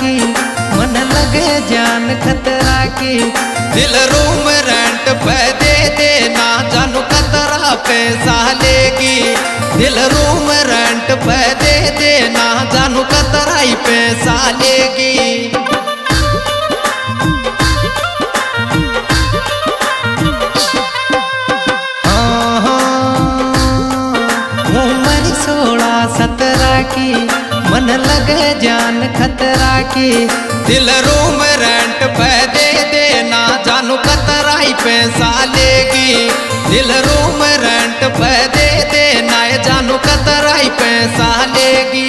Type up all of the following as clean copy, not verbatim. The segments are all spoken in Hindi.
की, मन लगे जान खतरा की। दिल रूम रेंट पे दे देना, जानू खतरा पैसा लेगी। दिल रूम रेंट पे दे देना, जानू खतरा ही पैसा लेगी। उम्र 16-17 की, मन लगे जान खतरा की। दिल रूम रेंट पे दे देना, जानू खतरा ही पैसा लेगी। दिल रूम रेंट पे दे देना, जानू खतरा ही पैसा लेगी।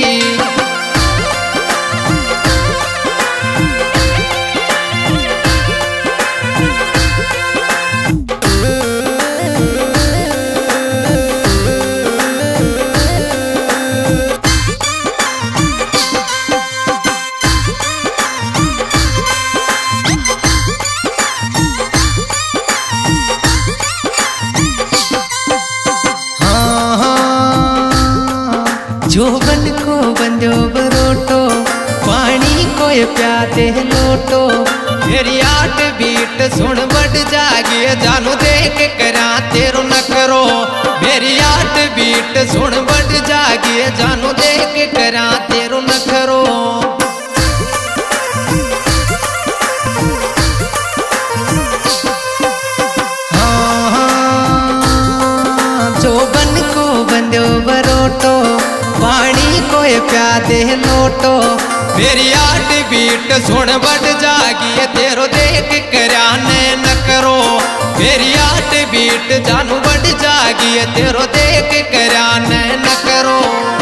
जोबन को बंजो बरोटो, पानी को प्याते लोटो। मेरी 8 बीट सुन बढ़ जागी, जानू देख करा तेरो न करो। मेरी 8 बीट सुन बढ़ जागी, जानू देख करा तेरो न करो। जोबन को बंजो बरोटो, पानी को प्यादे लोटो। मेरी 8 बीट सुन बढ़ जागी, तेरो देख करा न करो। मेरी 8 बीट जानू बढ़ जागी, तेरो देख करा न करो।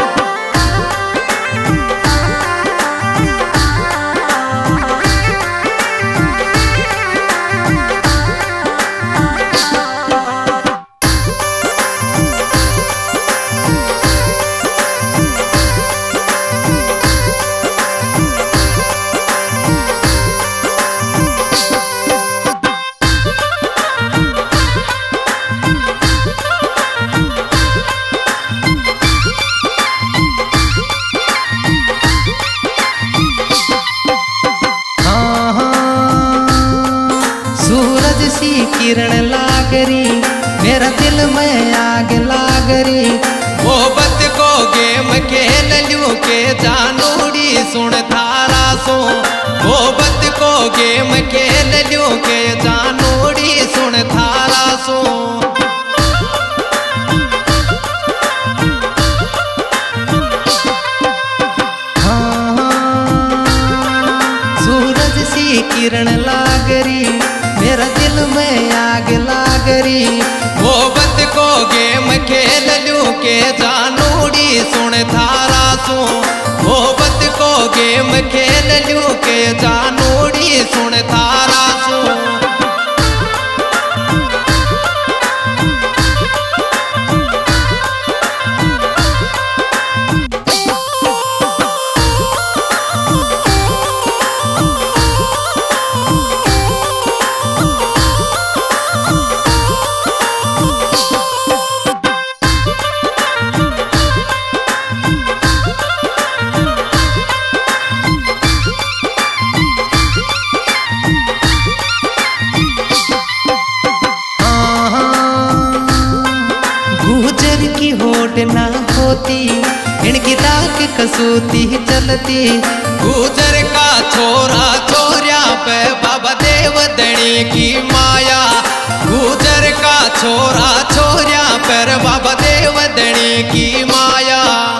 सूरज सी किरण लागरी, मेरा दिल में आग लागरी। मोहब्बत को गेम खेल लूं के जानूड़ी सुन थारा सो। मोहब्बत को गेम खेल लूं के जानूड़ी सुन थारा सो। सूरज सी किरण लागरी, मेरा दिल में आग लागरी। मोहब्बत को गेम खेल लूं के जानूड़ी सुन थारा सो। मोहब्बत को गेम खेल लूं के जानूड़ी सुन थारा सो। होट ना होती, इनकी ताक कसूती चलती। गुजर का छोरा छोरिया पे बाबा देव दणी की माया। गुजर का छोरा छोरिया पर बाबा देव दणी की माया।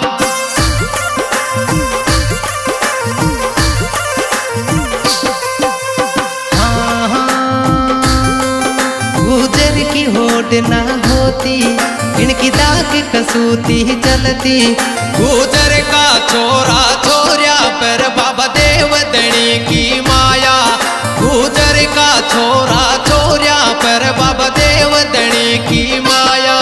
गुजर की होट ना होती, इनकी दाग कसूती चलती। गुजर का छोरा छोरिया पर बाबा देव दणी की माया। गुजर का छोरा छोरिया पर बाबा देव दणी की माया।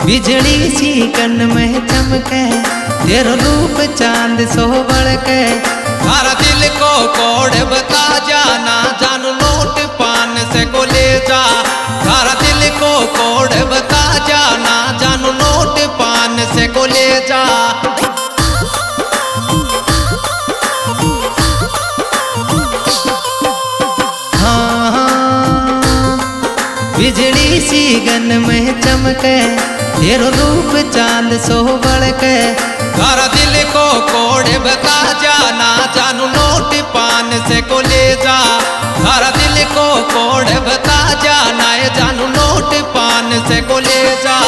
बिजली सी कन में चमके तेरा रूप चांद सोवड़ के थारा दिल को कोड बता जाना जानू नोट पान से को ले जा थारा दिल को कोड बता जाना जानू नोट पान से को ले जा बिजली सी गन में चमके तेरो रूप चांद सोवड़ के थारा दिल को कोड बता जाना जानू नोट पान से को ले जा थारा दिल को कोड बता जाना जानू नोट पान से को ले जा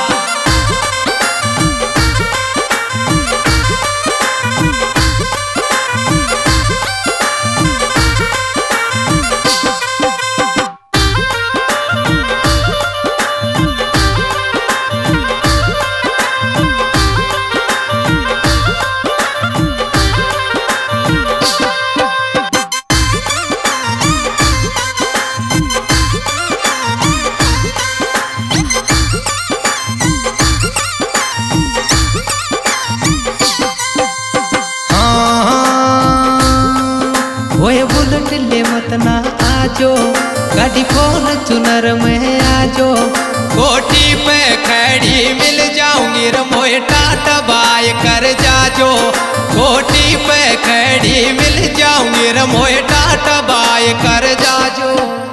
बुलेट ले मत ना आजो गाड़ी फोन चुनर में आजो कोठी पे खड़ी मिल जाऊंगी रमोए टाटा बाय कर जाजो कोठी पे खड़ी मिल जाऊंगी रमोए टाटा बाय कर जाजो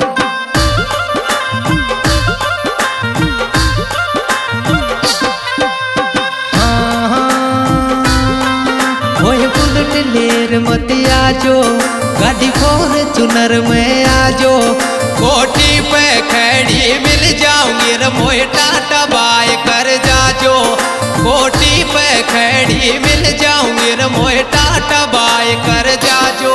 बुलेट लेर मत आजो गाड़ी फोन चुनर में आजो कोठी पे खड़ी मिल जाऊंगी रमोए टाटा बाय कर जाजो कोठी पे खड़ी मिल जाऊंगी रमोए टाटा बाय कर जाजो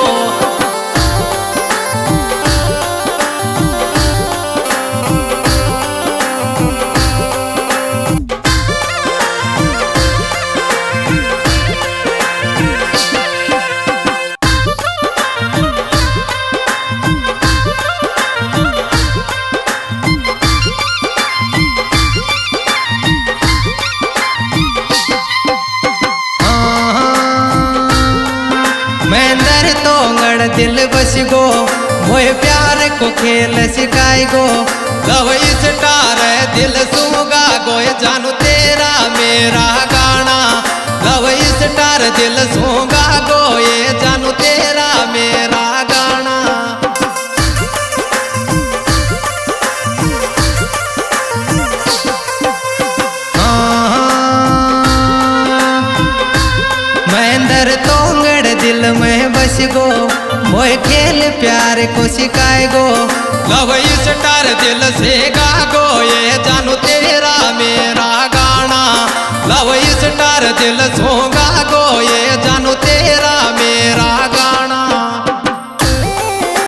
मेंदर तोंगड़ दिल बस गो मोए प्यार को खेल सिखाई गो लव स्टार दिल सूगा गो जानू तेरा मेरा गाना लव स्टार दिल सूगा गो ये जानू तेरा मेरा गाना मेंदर तोंगड़ दिल में बस गो मोए खेल प्यार को सिखाए गो लव स्टार दिल से गा गो ये जानू तेरा मेरा गाना लव स्टार दिल सो